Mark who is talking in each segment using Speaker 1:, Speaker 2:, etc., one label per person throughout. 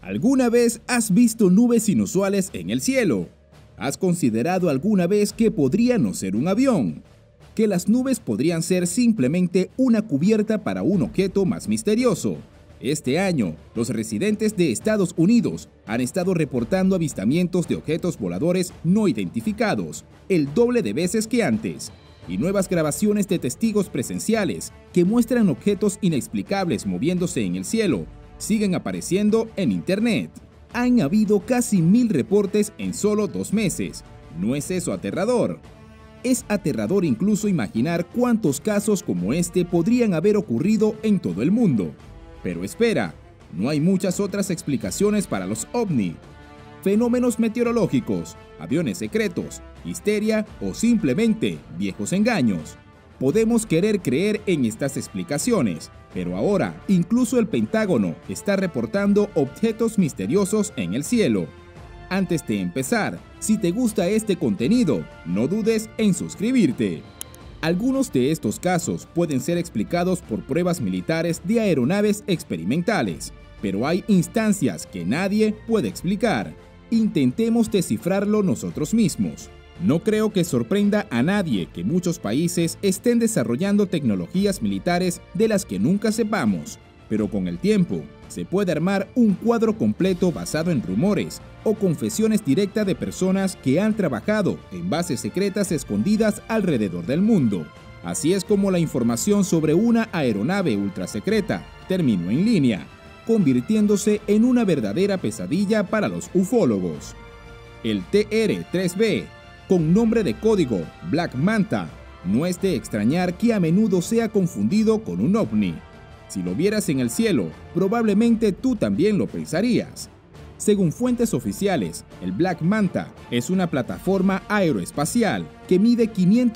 Speaker 1: ¿Alguna vez has visto nubes inusuales en el cielo? ¿Has considerado alguna vez que podría no ser un avión? ¿Que las nubes podrían ser simplemente una cubierta para un objeto más misterioso? Este año, los residentes de Estados Unidos han estado reportando avistamientos de objetos voladores no identificados, el doble de veces que antes, y nuevas grabaciones de testigos presenciales que muestran objetos inexplicables moviéndose en el cielo siguen apareciendo en Internet. Han habido casi 1000 reportes en solo 2 meses. ¿No es eso aterrador? Es aterrador incluso imaginar cuántos casos como este podrían haber ocurrido en todo el mundo. Pero espera, no hay muchas otras explicaciones para los ovni. Fenómenos meteorológicos, aviones secretos, histeria o simplemente viejos engaños. Podemos querer creer en estas explicaciones, pero ahora incluso el Pentágono está reportando objetos misteriosos en el cielo. Antes de empezar, si te gusta este contenido, no dudes en suscribirte. Algunos de estos casos pueden ser explicados por pruebas militares de aeronaves experimentales, pero hay instancias que nadie puede explicar. Intentemos descifrarlo nosotros mismos. No creo que sorprenda a nadie que muchos países estén desarrollando tecnologías militares de las que nunca sepamos, pero con el tiempo se puede armar un cuadro completo basado en rumores o confesiones directas de personas que han trabajado en bases secretas escondidas alrededor del mundo. Así es como la información sobre una aeronave ultrasecreta terminó en línea, convirtiéndose en una verdadera pesadilla para los ufólogos. El TR-3B, con nombre de código Black Manta, no es de extrañar que a menudo sea confundido con un ovni. Si lo vieras en el cielo, probablemente tú también lo pensarías. Según fuentes oficiales, el Black Manta es una plataforma aeroespacial que mide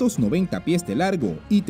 Speaker 1: 590 pies de largo y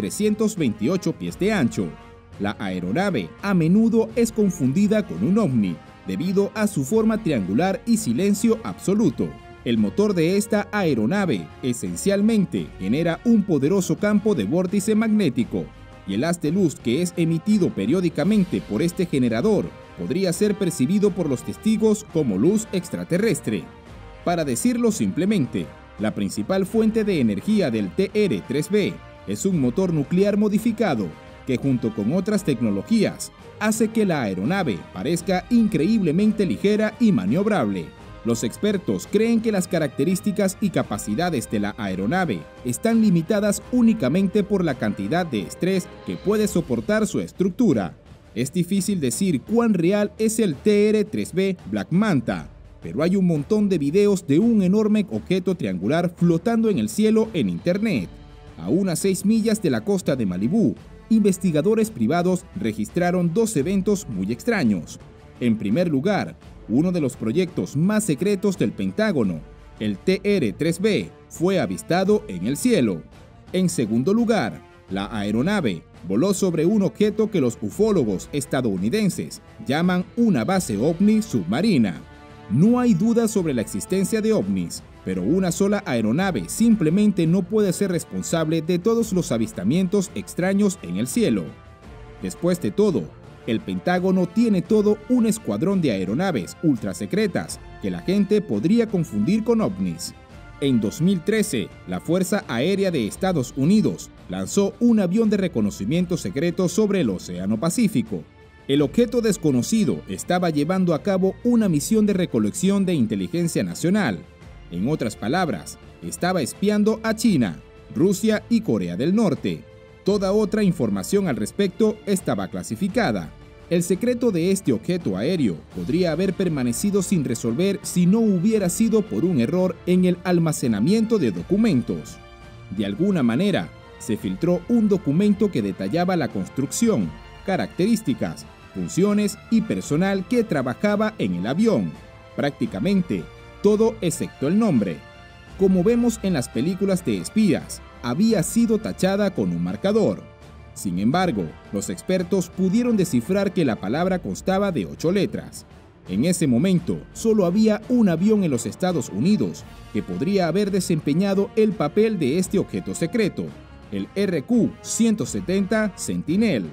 Speaker 1: 328 pies de ancho. La aeronave a menudo es confundida con un ovni debido a su forma triangular y silencio absoluto. El motor de esta aeronave esencialmente genera un poderoso campo de vórtice magnético, y el haz de luz que es emitido periódicamente por este generador podría ser percibido por los testigos como luz extraterrestre. Para decirlo simplemente, la principal fuente de energía del TR-3B es un motor nuclear modificado que, junto con otras tecnologías, hace que la aeronave parezca increíblemente ligera y maniobrable. Los expertos creen que las características y capacidades de la aeronave están limitadas únicamente por la cantidad de estrés que puede soportar su estructura. Es difícil decir cuán real es el TR-3B Black Manta, pero hay un montón de videos de un enorme objeto triangular flotando en el cielo en Internet. A unas 6 millas de la costa de Malibú, investigadores privados registraron 2 eventos muy extraños. En primer lugar, uno de los proyectos más secretos del Pentágono, el TR-3B, fue avistado en el cielo. En segundo lugar, la aeronave voló sobre un objeto que los ufólogos estadounidenses llaman una base ovni submarina. No hay duda sobre la existencia de ovnis, pero una sola aeronave simplemente no puede ser responsable de todos los avistamientos extraños en el cielo. Después de todo, el Pentágono tiene todo un escuadrón de aeronaves ultrasecretas que la gente podría confundir con ovnis. En 2013, la Fuerza Aérea de Estados Unidos lanzó un avión de reconocimiento secreto sobre el Océano Pacífico. El objeto desconocido estaba llevando a cabo una misión de recolección de inteligencia nacional. En otras palabras, estaba espiando a China, Rusia y Corea del Norte. Toda otra información al respecto estaba clasificada. El secreto de este objeto aéreo podría haber permanecido sin resolver si no hubiera sido por un error en el almacenamiento de documentos. De alguna manera, se filtró un documento que detallaba la construcción, características, funciones y personal que trabajaba en el avión. Prácticamente todo excepto el nombre. Como vemos en las películas de espías, había sido tachada con un marcador. Sin embargo, los expertos pudieron descifrar que la palabra constaba de 8 letras. En ese momento, solo había un avión en los Estados Unidos que podría haber desempeñado el papel de este objeto secreto, el RQ-170 Sentinel.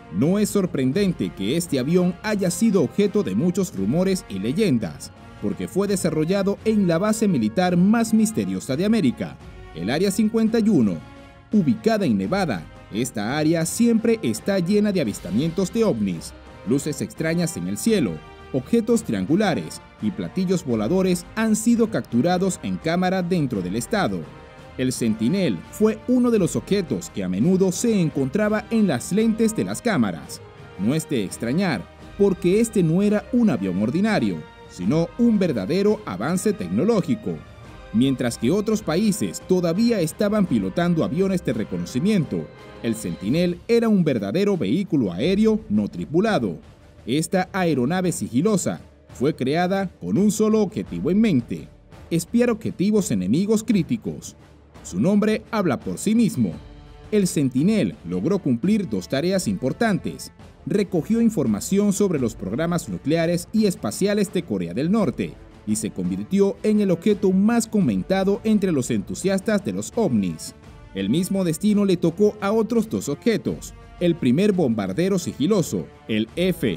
Speaker 1: No es sorprendente que este avión haya sido objeto de muchos rumores y leyendas, porque fue desarrollado en la base militar más misteriosa de América, el Área 51. Ubicada en Nevada, esta área siempre está llena de avistamientos de ovnis, luces extrañas en el cielo, objetos triangulares y platillos voladores han sido capturados en cámara dentro del estado. El Sentinel fue uno de los objetos que a menudo se encontraba en las lentes de las cámaras. No es de extrañar, porque este no era un avión ordinario, sino un verdadero avance tecnológico. Mientras que otros países todavía estaban pilotando aviones de reconocimiento, el Sentinel era un verdadero vehículo aéreo no tripulado. Esta aeronave sigilosa fue creada con un solo objetivo en mente: espiar objetivos enemigos críticos. Su nombre habla por sí mismo. El Sentinel logró cumplir dos tareas importantes. Recogió información sobre los programas nucleares y espaciales de Corea del Norte y se convirtió en el objeto más comentado entre los entusiastas de los ovnis. El mismo destino le tocó a otros dos objetos. El primer bombardero sigiloso, el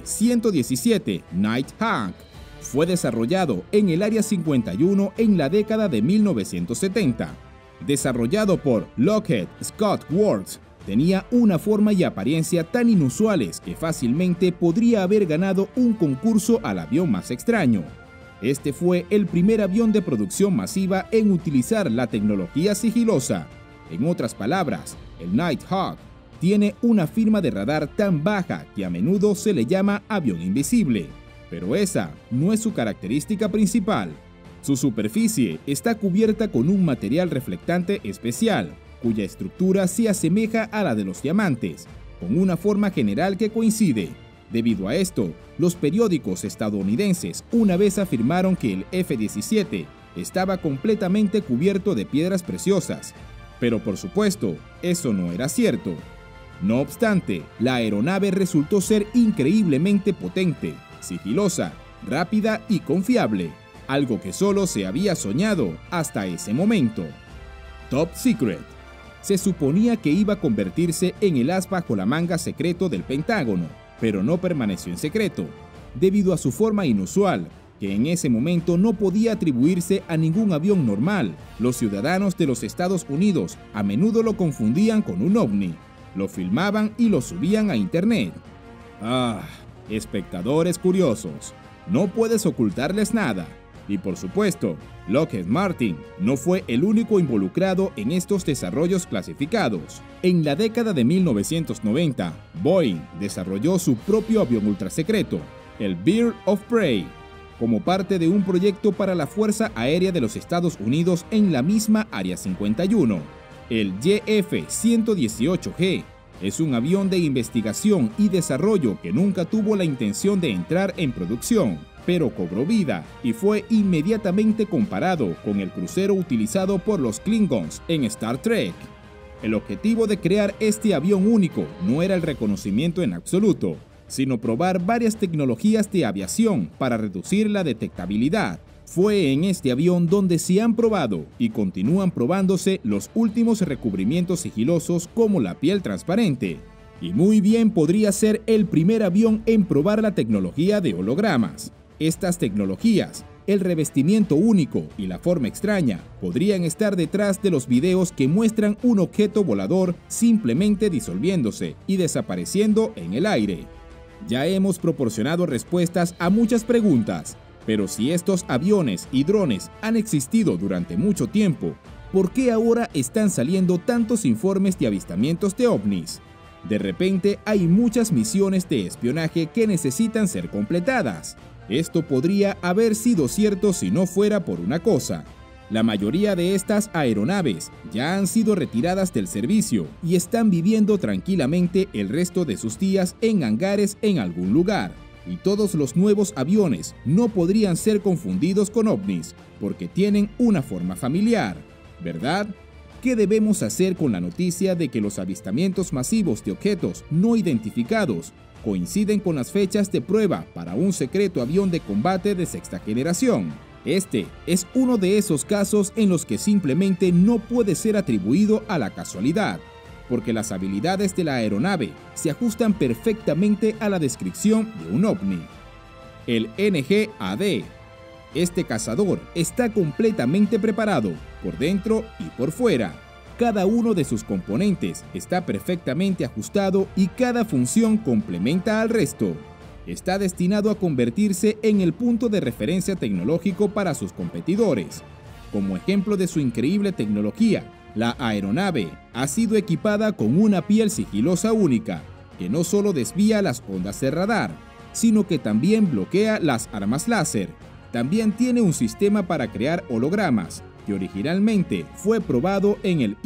Speaker 1: F-117 Nighthawk, fue desarrollado en el Área 51 en la década de 1970. Desarrollado por Lockheed Scott Works, tenía una forma y apariencia tan inusuales que fácilmente podría haber ganado un concurso al avión más extraño. Este fue el primer avión de producción masiva en utilizar la tecnología sigilosa. En otras palabras, el Nighthawk tiene una firma de radar tan baja que a menudo se le llama avión invisible, pero esa no es su característica principal. Su superficie está cubierta con un material reflectante especial, cuya estructura se asemeja a la de los diamantes, con una forma general que coincide. Debido a esto, los periódicos estadounidenses una vez afirmaron que el F-17 estaba completamente cubierto de piedras preciosas, pero por supuesto, eso no era cierto. No obstante, la aeronave resultó ser increíblemente potente, sigilosa, rápida y confiable, algo que solo se había soñado hasta ese momento. Top Secret. Se suponía que iba a convertirse en el as bajo la manga secreto del Pentágono, pero no permaneció en secreto, debido a su forma inusual, que en ese momento no podía atribuirse a ningún avión normal. Los ciudadanos de los Estados Unidos a menudo lo confundían con un ovni, lo filmaban y lo subían a internet. Espectadores curiosos, no puedes ocultarles nada. Y por supuesto, Lockheed Martin no fue el único involucrado en estos desarrollos clasificados. En la década de 1990, Boeing desarrolló su propio avión ultrasecreto, el Bird of Prey, como parte de un proyecto para la Fuerza Aérea de los Estados Unidos en la misma Área 51. El YF-118G es un avión de investigación y desarrollo que nunca tuvo la intención de entrar en producción, pero cobró vida y fue inmediatamente comparado con el crucero utilizado por los Klingons en Star Trek. El objetivo de crear este avión único no era el reconocimiento en absoluto, sino probar varias tecnologías de aviación para reducir la detectabilidad. Fue en este avión donde se han probado y continúan probándose los últimos recubrimientos sigilosos como la piel transparente. Y muy bien podría ser el primer avión en probar la tecnología de hologramas. Estas tecnologías, el revestimiento único y la forma extraña, podrían estar detrás de los videos que muestran un objeto volador simplemente disolviéndose y desapareciendo en el aire. Ya hemos proporcionado respuestas a muchas preguntas, pero si estos aviones y drones han existido durante mucho tiempo, ¿por qué ahora están saliendo tantos informes de avistamientos de ovnis? De repente hay muchas misiones de espionaje que necesitan ser completadas. Esto podría haber sido cierto si no fuera por una cosa. La mayoría de estas aeronaves ya han sido retiradas del servicio y están viviendo tranquilamente el resto de sus días en hangares en algún lugar. Y todos los nuevos aviones no podrían ser confundidos con ovnis porque tienen una forma familiar, ¿verdad? ¿Qué debemos hacer con la noticia de que los avistamientos masivos de objetos no identificados coinciden con las fechas de prueba para un secreto avión de combate de sexta generación? Este es uno de esos casos en los que simplemente no puede ser atribuido a la casualidad. porque las habilidades de la aeronave se ajustan perfectamente a la descripción de un ovni. El NGAD. Este cazador está completamente preparado, por dentro y por fuera. Cada uno de sus componentes está perfectamente ajustado y cada función complementa al resto. Está destinado a convertirse en el punto de referencia tecnológico para sus competidores. Como ejemplo de su increíble tecnología, la aeronave ha sido equipada con una piel sigilosa única, que no solo desvía las ondas de radar, sino que también bloquea las armas láser. También tiene un sistema para crear hologramas, que originalmente fue probado en el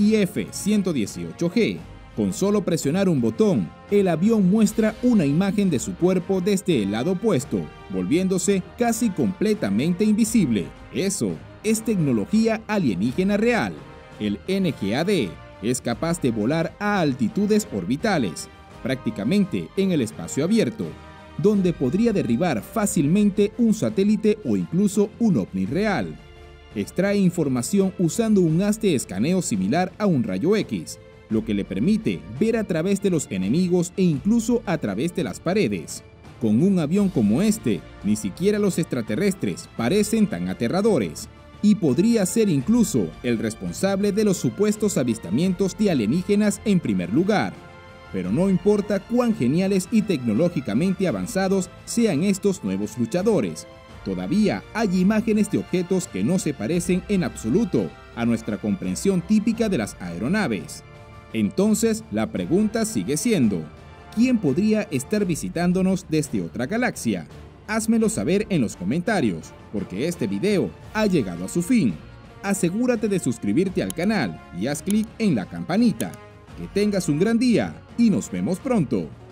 Speaker 1: IF-118G. Con solo presionar un botón, el avión muestra una imagen de su cuerpo desde el lado opuesto, volviéndose casi completamente invisible. Eso es tecnología alienígena real. El NGAD es capaz de volar a altitudes orbitales, prácticamente en el espacio abierto, donde podría derribar fácilmente un satélite o incluso un ovni real. Extrae información usando un haz de escaneo similar a un rayo X, lo que le permite ver a través de los enemigos e incluso a través de las paredes. Con un avión como este, ni siquiera los extraterrestres parecen tan aterradores, y podría ser incluso el responsable de los supuestos avistamientos de alienígenas en primer lugar. Pero no importa cuán geniales y tecnológicamente avanzados sean estos nuevos luchadores, todavía hay imágenes de objetos que no se parecen en absoluto a nuestra comprensión típica de las aeronaves. Entonces, la pregunta sigue siendo, ¿quién podría estar visitándonos desde otra galaxia? Házmelo saber en los comentarios, porque este video ha llegado a su fin. Asegúrate de suscribirte al canal y haz clic en la campanita. Que tengas un gran día y nos vemos pronto.